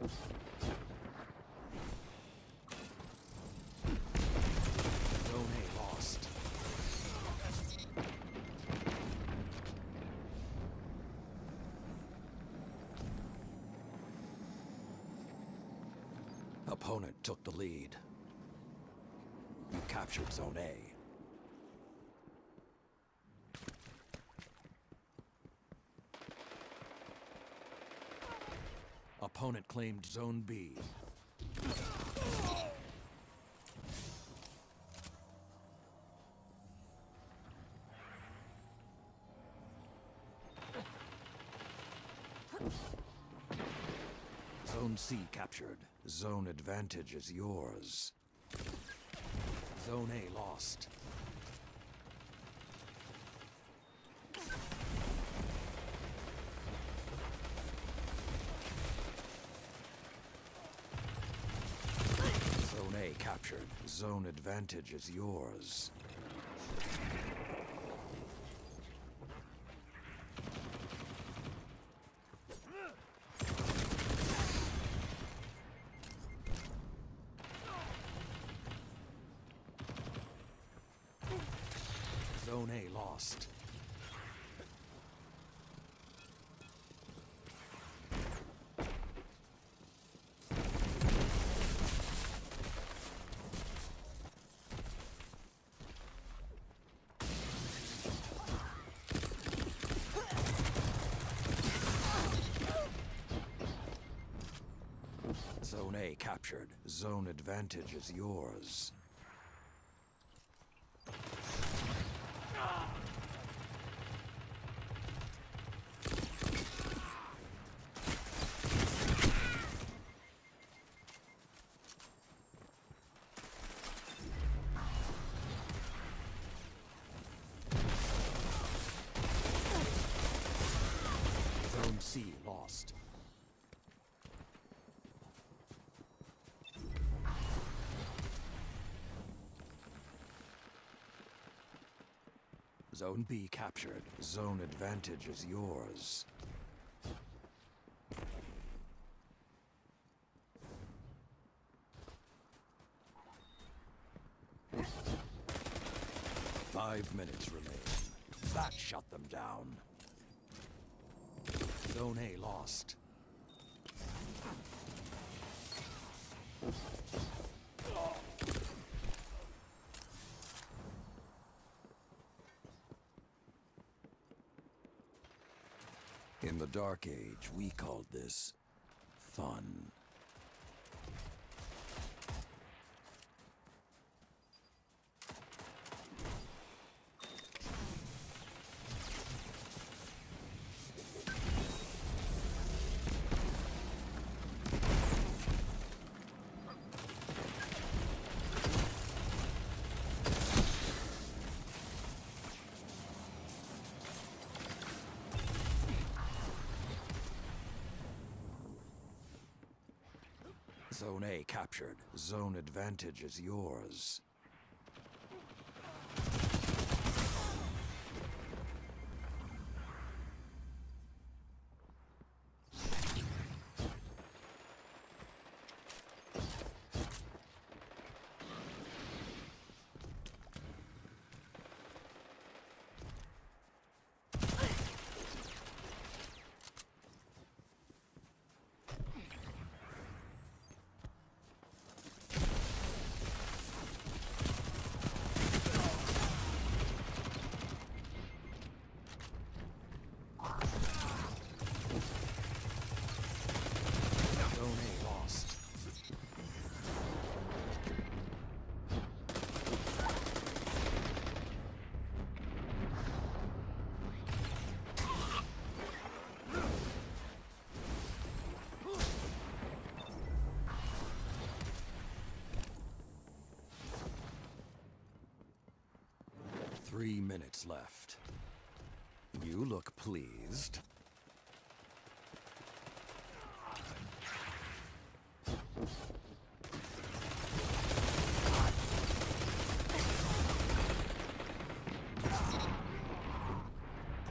Zone A lost. Opponent took the lead. You captured Zone A. Opponent claimed Zone B. Zone C captured. Zone advantage is yours. Zone A lost. Zone A captured. Zone advantage is yours. Zone A lost. Zone A captured. Zone advantage is yours. Zone C lost. Zone B captured. Zone advantage is yours. Five minutes remain. That shut them down. Zone A lost. In the Dark Age, we called this fun. Zone A captured. Zone advantage is yours. Zone A lost. 3 minutes left. You look pleased.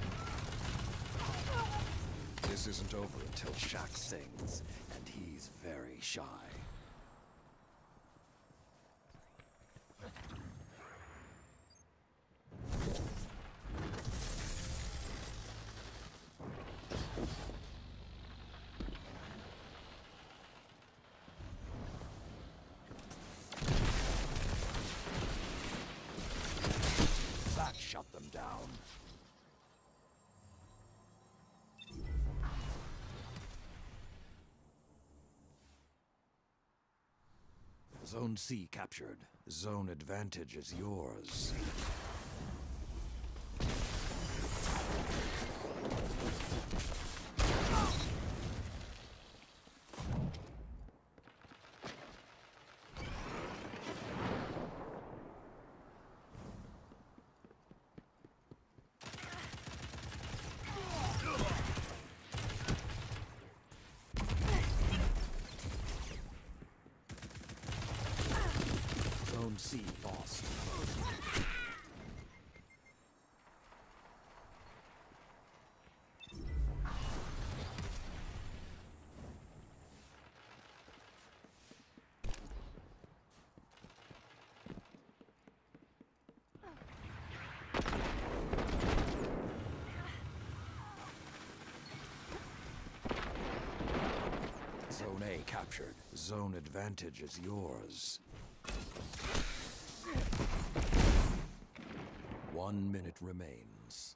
This isn't over until Shaq sings, and he's very shy. That shut them down. Zone C captured. Zone advantage is yours. Zone C lost. Zone A captured. Zone advantage is yours. 1 minute remains.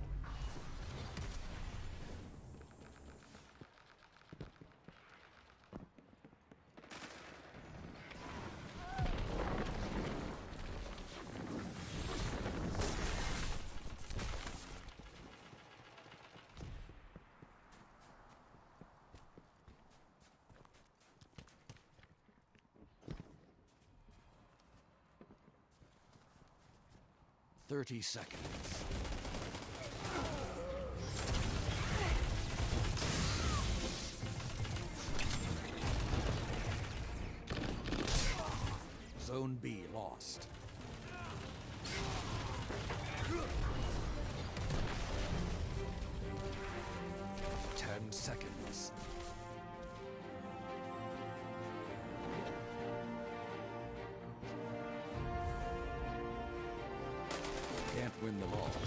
Thirty seconds. Zone B lost. 10 seconds. Can't win them all.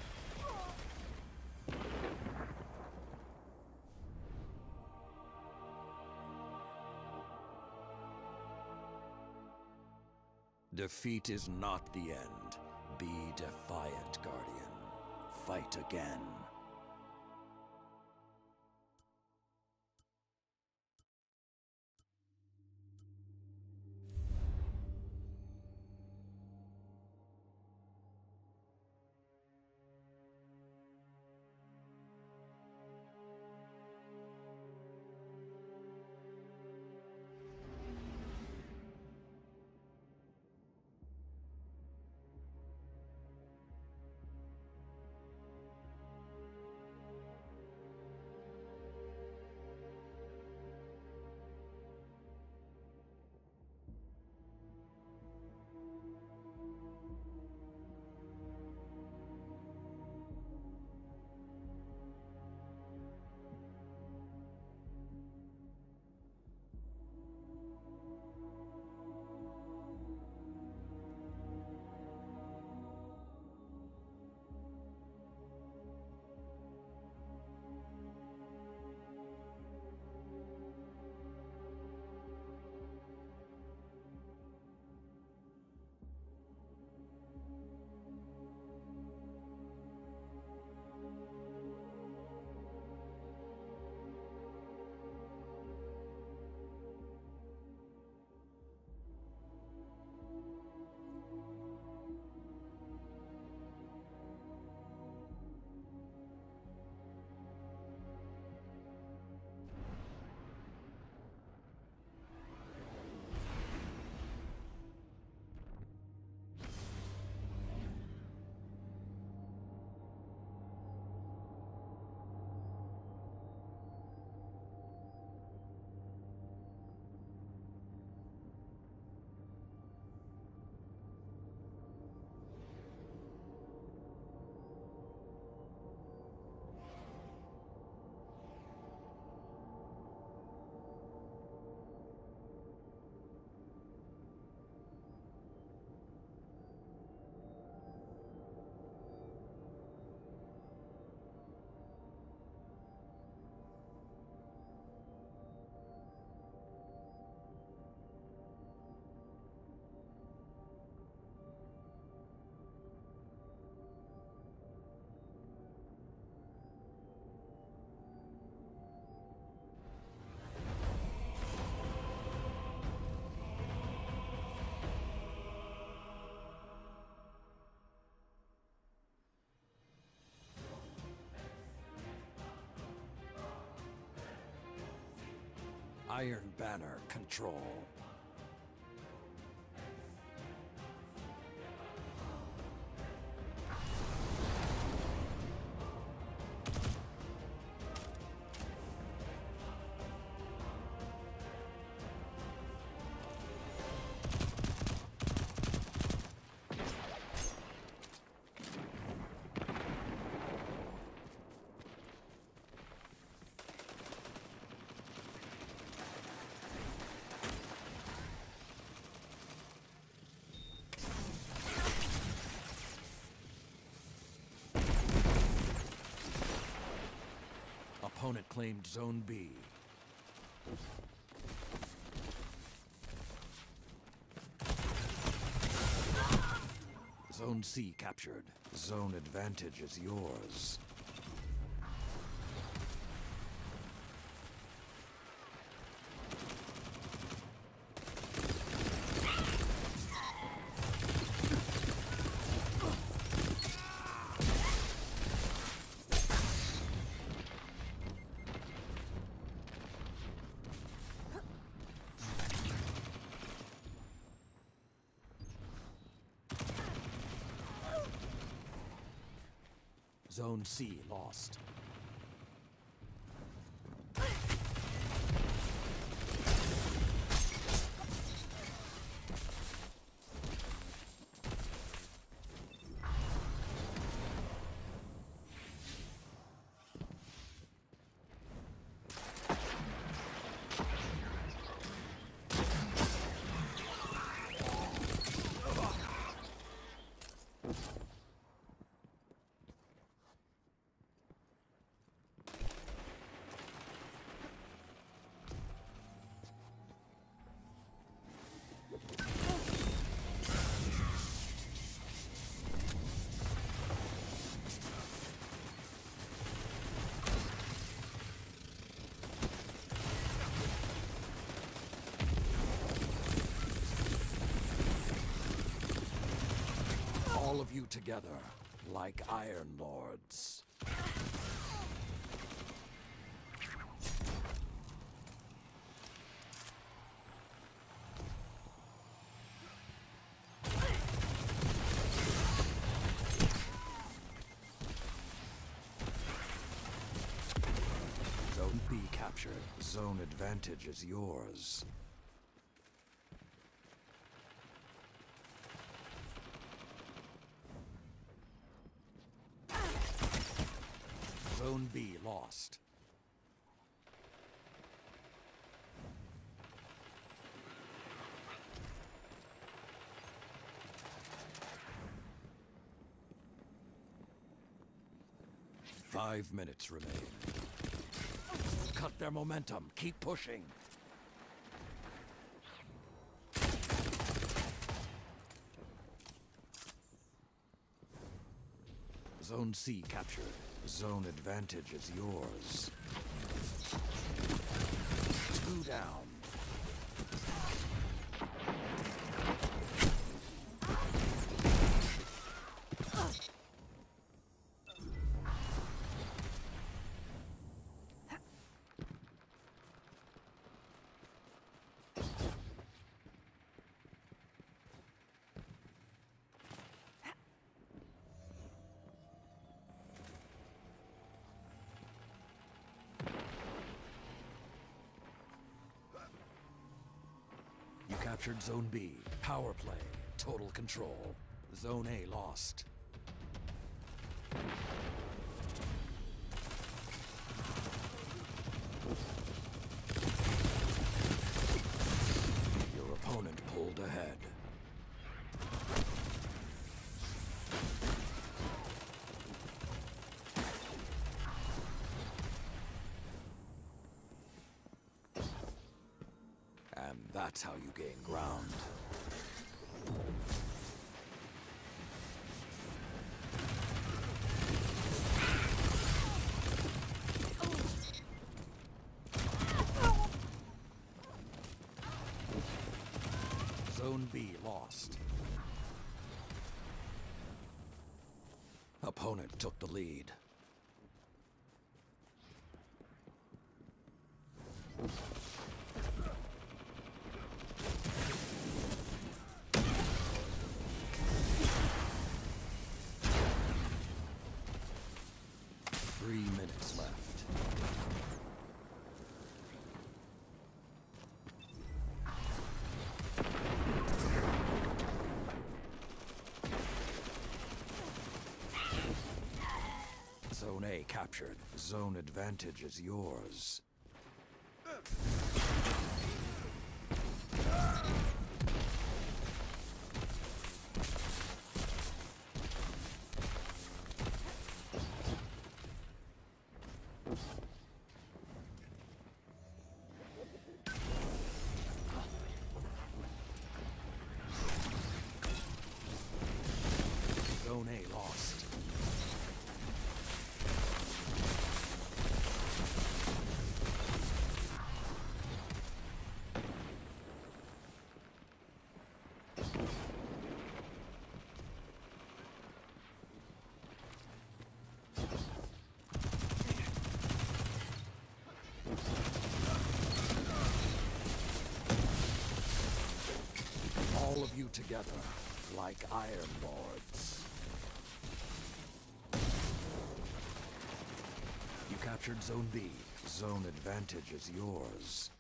Defeat is not the end. Be defiant, Guardian. Fight again. Iron Banner control. Opponent claimed Zone B. Zone C captured. Zone advantage is yours. Zone C lost. All of you together, like Iron Lords. Zone B captured. Zone advantage is yours. Zone B lost. Five minutes remain. Cut their momentum. Keep pushing. Zone C captured. Zone advantage is yours. 2 down. You captured Zone B. Power play. Total control. Zone A lost. Your opponent pulled ahead. And that's how you gain ground. Zone B lost. Opponent took the lead. Zone A captured. Zone advantage is yours. Zone A lost. All of you together, like Iron Lords. You captured Zone B. Zone advantage is yours.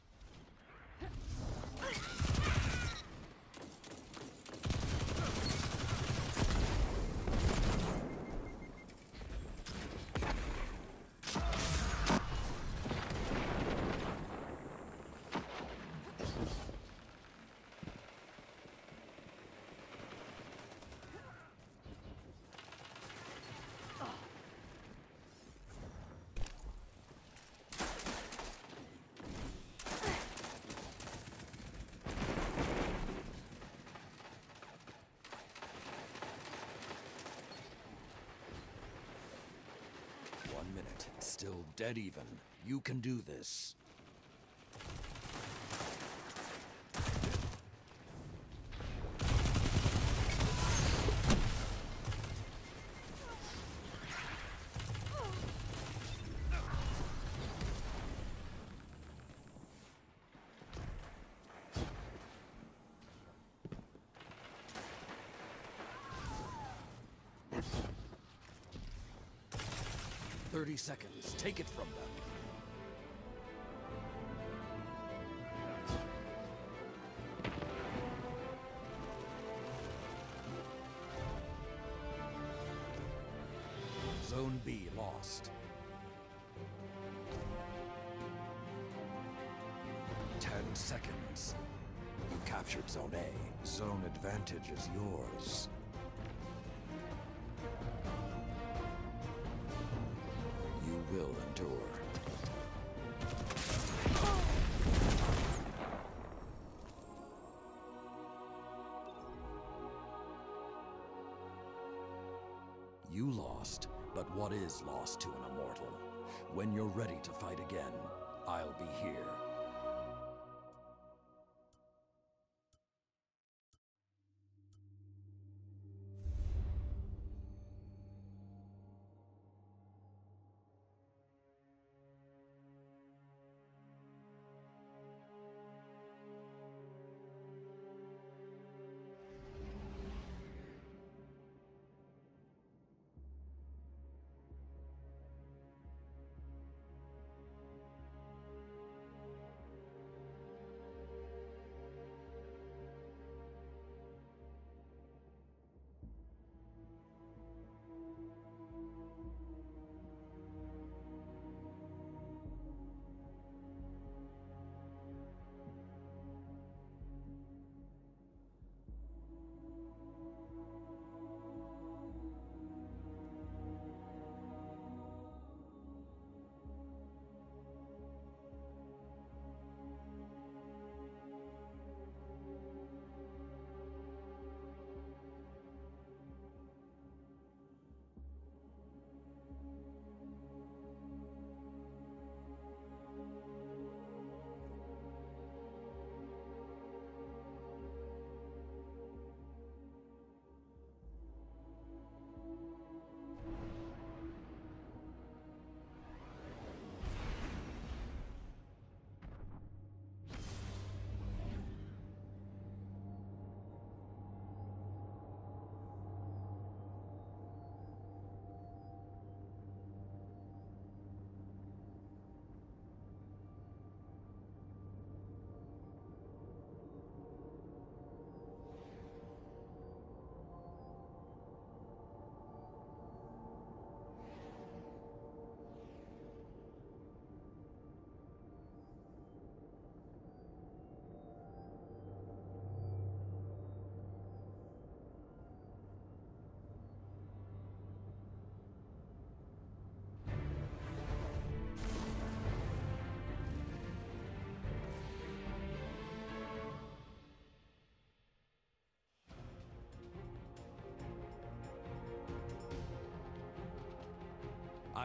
Still dead even. You can do this. "30 seconds. Take it from them." Zone B lost. 10 seconds. You captured Zone A. Zone advantage is yours. You will endure. You lost, but what is lost to an immortal? When you're ready to fight again, I'll be here.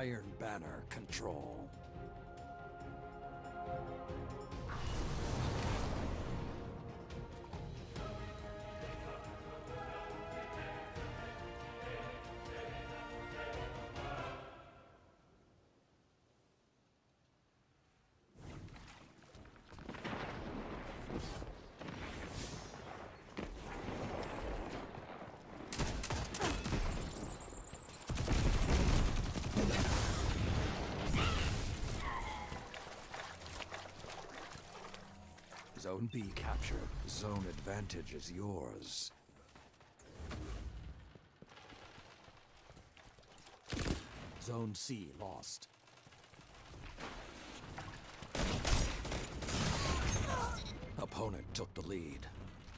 Iron Banner control. Zone B captured. Zone advantage is yours. Zone C lost. Opponent took the lead.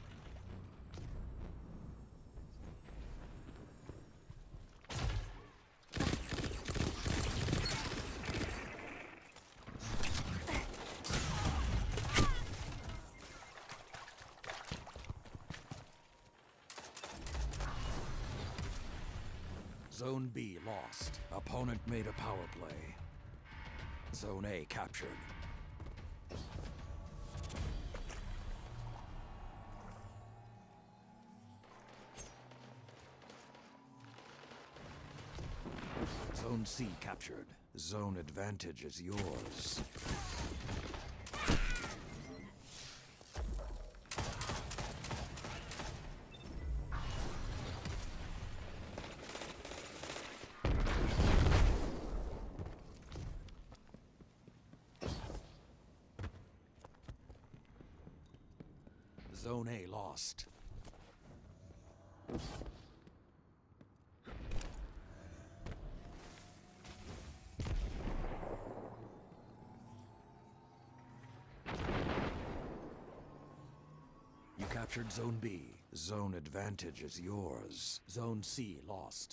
Zone B lost. Opponent made a power play. Zone A captured. Zone C captured. Zone advantage is yours. Zone A lost. You captured Zone B. Zone advantage is yours. Zone C lost.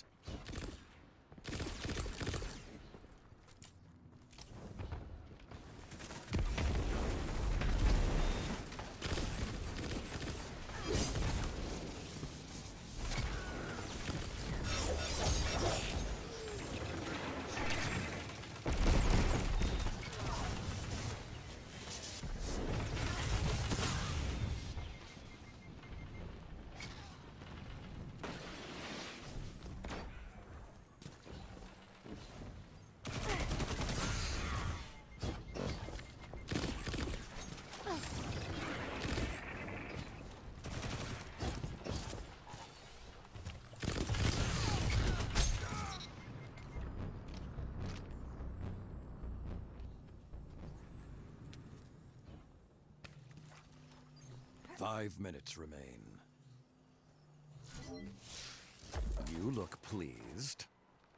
Five minutes remain. You look pleased.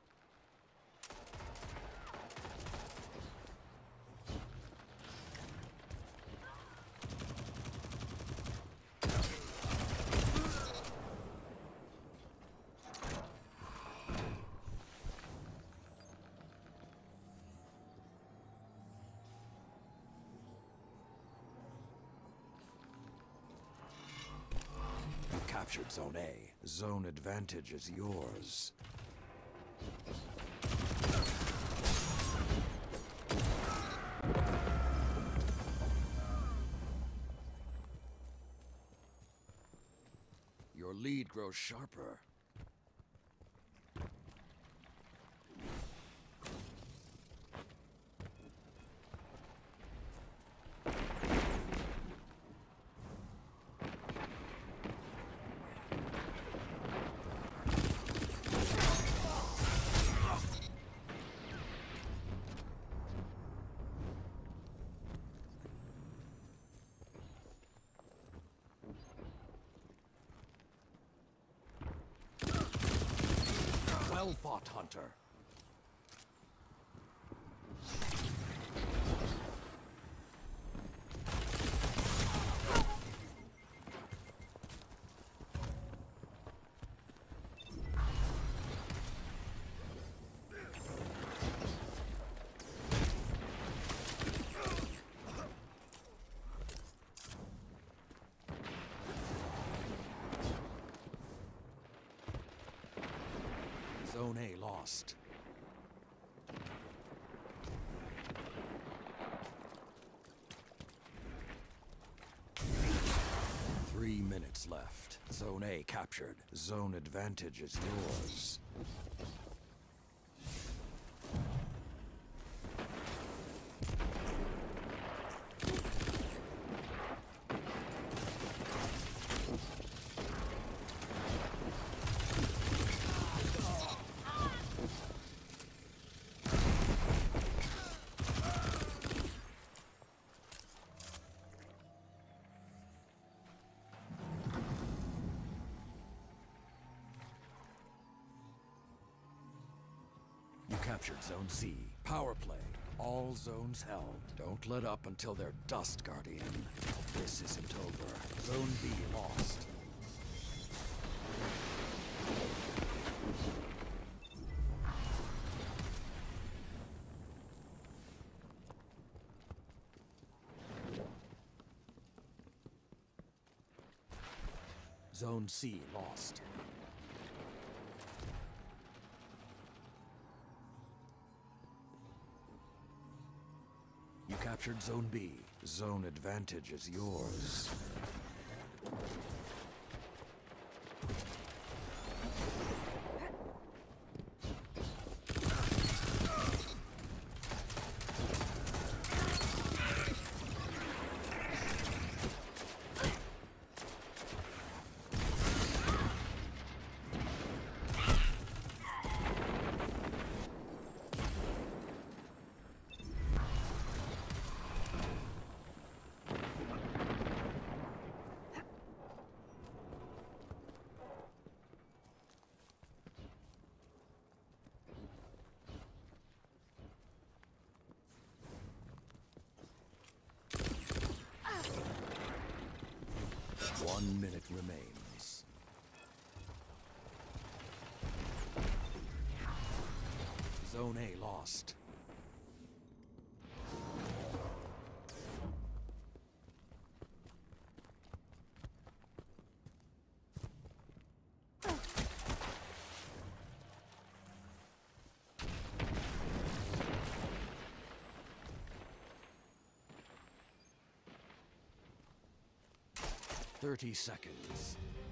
Captured Zone A. Zone advantage is yours. Your lead grows sharper. Well fought, Hunter. Zone A lost. minutes left. Zone A captured. Zone advantage is yours. You captured Zone C. Power play. All zones held. Don't let up until they're dust, Guardian. This isn't over. Zone B lost. Zone C lost. You captured Zone B. Zone advantage is yours. One minute remains. Zone A lost. Thirty seconds.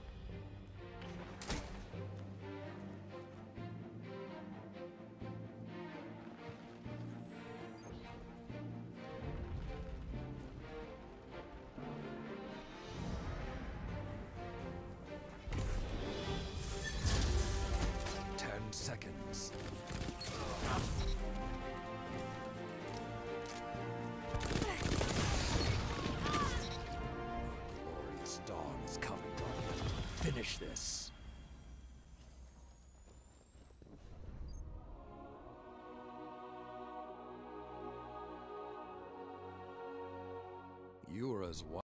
Seconds. Glorious dawn is coming, Guardian. Finish this. You're as